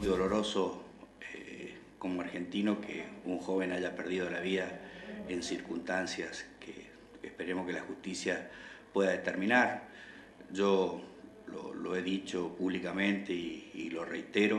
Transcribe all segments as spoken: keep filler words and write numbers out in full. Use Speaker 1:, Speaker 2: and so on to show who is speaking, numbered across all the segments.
Speaker 1: Doloroso eh, como argentino que un joven haya perdido la vida en circunstancias que esperemos que la justicia pueda determinar. Yo lo, lo he dicho públicamente y, y lo reitero,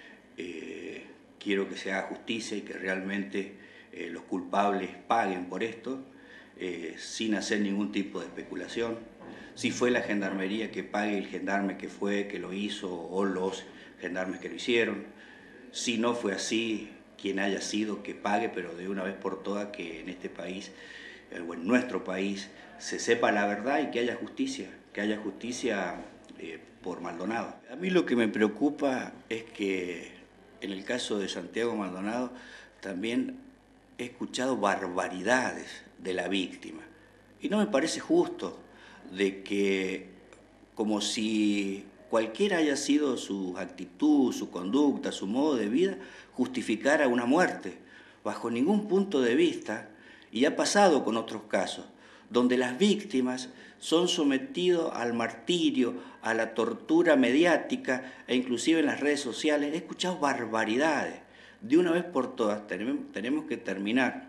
Speaker 1: eh, quiero que se haga justicia y que realmente eh, los culpables paguen por esto, eh, sin hacer ningún tipo de especulación. Si fue la gendarmería, que pague el gendarme que fue, que lo hizo, o los gendarmes que lo hicieron. Si no fue así, quien haya sido, que pague, pero de una vez por todas que en este país, o en nuestro país, se sepa la verdad y que haya justicia, que haya justicia eh, por Maldonado. A mí lo que me preocupa es que en el caso de Santiago Maldonado también he escuchado barbaridades de la víctima. Y no me parece justo de que, como si cualquiera haya sido su actitud, su conducta, su modo de vida, justificara una muerte, bajo ningún punto de vista, y ha pasado con otros casos, donde las víctimas son sometidas al martirio, a la tortura mediática e inclusive en las redes sociales. He escuchado barbaridades. De una vez por todas tenemos que terminar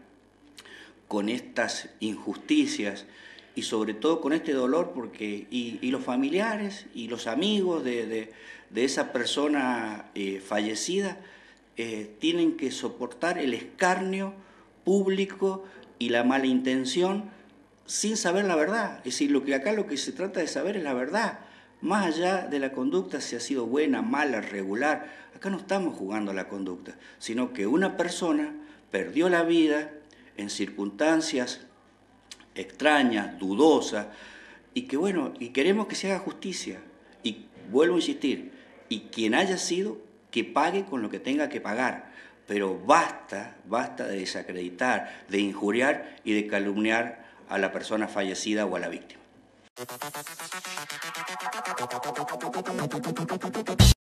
Speaker 1: con estas injusticias y sobre todo con este dolor, porque y, y los familiares y los amigos de, de, de esa persona eh, fallecida eh, tienen que soportar el escarnio público y la mala intención sin saber la verdad. Es decir, lo que acá lo que se trata de saber es la verdad, más allá de la conducta, si ha sido buena, mala, regular. Acá no estamos jugando a la conducta, sino que una persona perdió la vida en circunstancias extrañas, dudosas, y que bueno, y queremos que se haga justicia. Y vuelvo a insistir, y quien haya sido, que pague con lo que tenga que pagar. Pero basta, basta de desacreditar, de injuriar y de calumniar a la persona fallecida o a la víctima.